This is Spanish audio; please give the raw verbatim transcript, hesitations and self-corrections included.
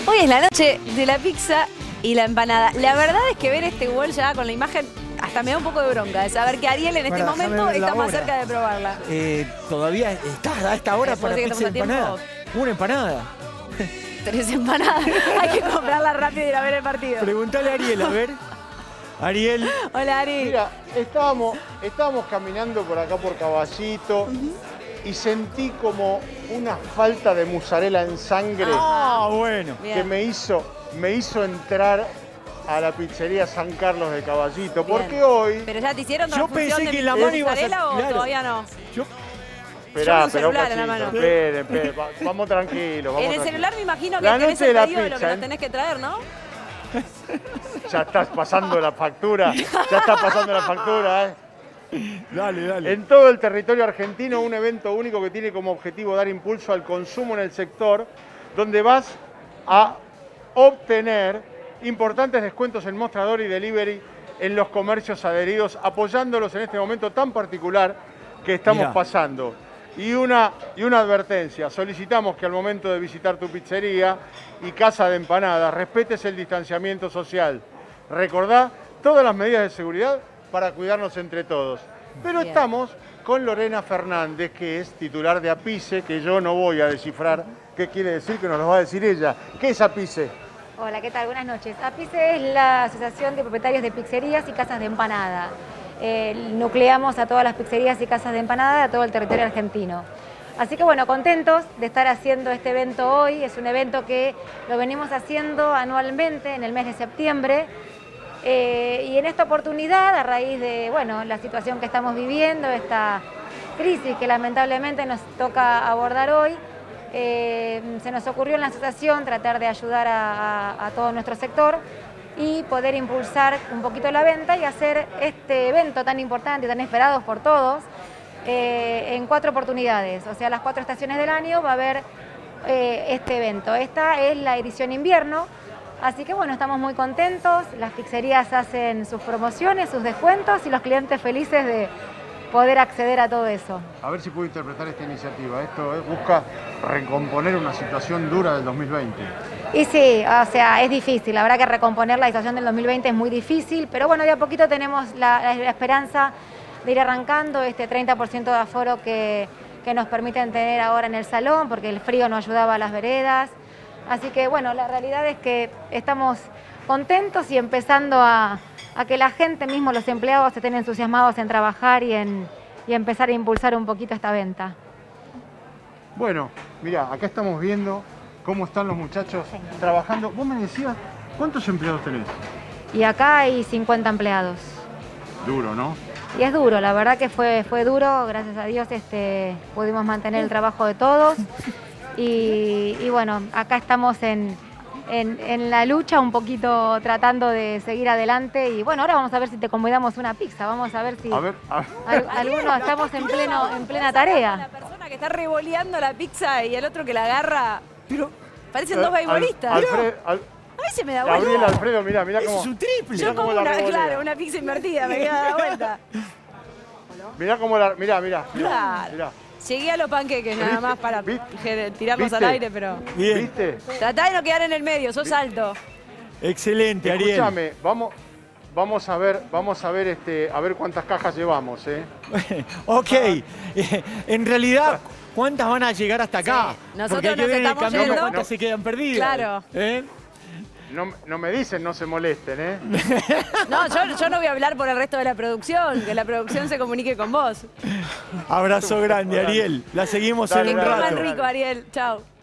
Hoy es la noche de la pizza y la empanada. La verdad es que ver este gol ya con la imagen hasta me da un poco de bronca de saber que Ariel en este Bueno, momento está más cerca de probarla. Eh, todavía estás a esta hora para pizza y empanada. Una empanada. Tres empanadas. Hay que comprarla rápido y ir a ver el partido. Preguntale a Ariel, a ver. Ariel. Hola, Ari. Mira, estábamos, estábamos caminando por acá por Caballito uh-huh. y sentí como una falta de mozzarella en sangre. Ah, bueno. Que me hizo, me hizo entrar a la pizzería San Carlos de Caballito. Bien. Porque hoy... ¿Pero ya te hicieron Yo pensé de que en la mano ibas a... o claro. todavía no? Yo... Esperá, pero un celular en la mano. Esperen, esperen, vamos tranquilos. Vamos en el tranquilos. celular me imagino que la tenés noche el de pedido la de lo pizza, que ¿eh? nos tenés que traer, ¿no? Ya estás pasando la factura. Ya estás pasando la factura, ¿eh? Dale, dale. En todo el territorio argentino, un evento único que tiene como objetivo dar impulso al consumo en el sector, donde vas a obtener importantes descuentos en mostrador y delivery en los comercios adheridos, apoyándolos en este momento tan particular que estamos Mirá. pasando. Y una, y una advertencia, solicitamos que al momento de visitar tu pizzería y casa de empanadas respetes el distanciamiento social. Recordá todas las medidas de seguridad para cuidarnos entre todos. Pero Bien. estamos con Lorena Fernández, que es titular de APICE, que yo no voy a descifrar qué quiere decir, que nos lo va a decir ella. ¿Qué es APICE? Hola, ¿qué tal? Buenas noches. APICE es la Asociación de Propietarios de Pizzerías y Casas de Empanada. Eh, nucleamos a todas las pizzerías y casas de empanada de todo el territorio argentino. Así que bueno, contentos de estar haciendo este evento hoy. Es un evento que lo venimos haciendo anualmente en el mes de septiembre. Eh, y en esta oportunidad, a raíz de bueno, la situación que estamos viviendo, esta crisis que lamentablemente nos toca abordar hoy, eh, se nos ocurrió en la asociación tratar de ayudar a, a, a todo nuestro sector y poder impulsar un poquito la venta y hacer este evento tan importante y tan esperado por todos eh, en cuatro oportunidades. O sea, las cuatro estaciones del año va a haber eh, este evento. Esta es la edición invierno, así que bueno, estamos muy contentos. Las pizzerías hacen sus promociones, sus descuentos y los clientes felices de poder acceder a todo eso. A ver si puedo interpretar esta iniciativa. Esto eh, busca recomponer una situación dura del dos mil veinte. Y sí, o sea, es difícil. La verdad que recomponer la situación del dos mil veinte es muy difícil, pero bueno, de a poquito tenemos la, la esperanza de ir arrancando este treinta por ciento de aforo que, que nos permiten tener ahora en el salón, porque el frío no ayudaba a las veredas. Así que bueno, la realidad es que estamos contentos y empezando a... a que la gente mismo, los empleados, estén entusiasmados en trabajar y en y empezar a impulsar un poquito esta venta. Bueno, mira, acá estamos viendo cómo están los muchachos sí. trabajando. Vos me decías, ¿cuántos empleados tenés? Y acá hay cincuenta empleados. Duro, ¿no? Y es duro, la verdad que fue, fue duro, gracias a Dios este, pudimos mantener el trabajo de todos. Y, y bueno, acá estamos en... En, en la lucha, un poquito tratando de seguir adelante y bueno, ahora vamos a ver si te convidamos una pizza, vamos a ver si a ver, a ver. Al, algunos estamos en pleno en plena tarea. La persona que está revoleando la pizza y el otro que la agarra, pero parecen dos beisbolistas. Al, Alfred, al, a veces me da vuelta. vuelta. Gabriel Alfredo, mirá, mirá cómo. Es un triple. Yo como una, claro, una pizza invertida, me queda da vuelta. Mirá cómo la, mirá, mirá, mirá, claro. mirá. Llegué a los panqueques nada más para ¿Viste? tirarlos al aire, pero... Bien. ¿Viste? Tratá de no quedar en el medio, sos alto. Excelente, Ariel. Escúchame, vamos, vamos a ver, vamos a ver, este, a ver cuántas cajas llevamos, ¿eh? Ok. En realidad, ¿cuántas van a llegar hasta acá? Sí. Nosotros Porque hay que nos ver en el estamos camino yendo. cuántas No. se quedan perdidas. Claro. ¿Eh? No, no me dicen, no se molesten, ¿eh? No, yo, yo no voy a hablar por el resto de la producción, que la producción se comunique con vos. Abrazo grande, Ariel. La seguimos Dale, en un dale, rato. Que coman rico, Ariel. Chao.